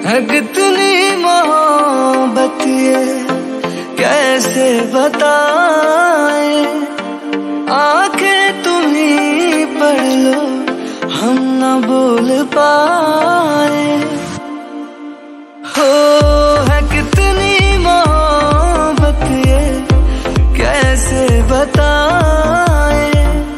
है कितनी मोहब्बत ये कैसे बताए, आंखें तुम ही पढ़ लो हम न बोल पाए। हो है कितनी मोहब्बत ये कैसे बताए,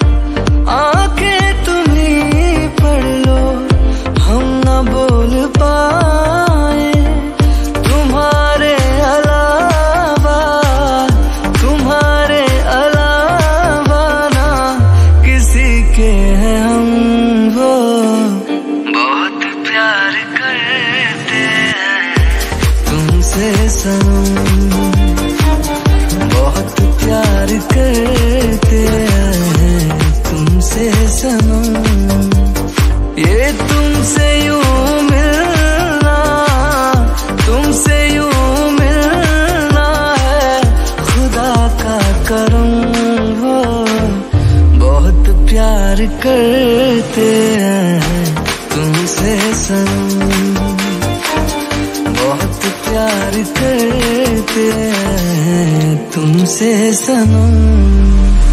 आंखें तुम ही पढ़ लो हम न बोल पाए। तुम्हारे अलावा ना किसी के हैं हम, वो बहुत प्यार करते हैं तुमसे सनम, बहुत प्यार करते हैं तुमसे सनम। ये तुमसे यूं मिलना है खुदा का करम, वो बहुत प्यार करते हैं तुमसे सनम, बहुत प्यार करते हैं तुमसे सनम।